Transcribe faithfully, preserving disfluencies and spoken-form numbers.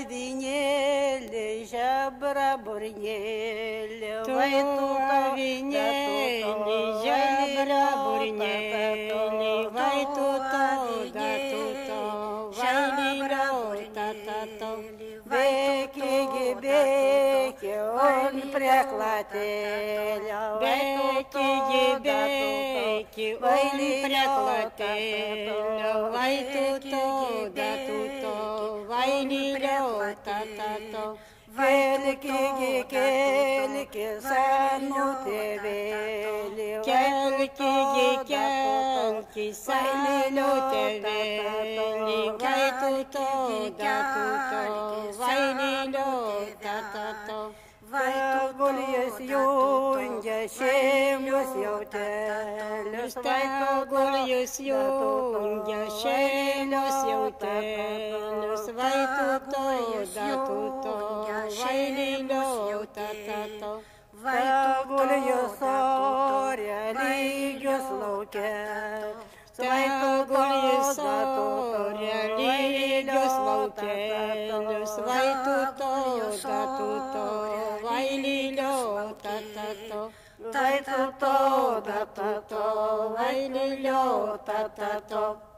avinėlė, žebra burnėlė, Tu avinėlį, žebra burnėlį, vai tu to, da tu to, vaililio, ta ta to. Bėki, bėki, on prie klatėlio, Bėki, bėki, on prie klatėlio, vai tu to, da tu to, vaililio, ta ta to. Kelki, kelki, senų tėvėlį, Kelki, kelki, senų tėvėlį, vai tu to, da tu to, vaililio, ta ta to. Tegul jis jungia šeimos jautelius, Tegul jis jungia šeimos jautelius, vai tu to, da tu to, vaililio, ta ta to. Tegul jis oria lygius lauke, Tegul jis oria lygius laukelius, vai tu to, da tu to, vaililio, ta ta to. tai tu to, da tu to, Vaililio, ta ta to.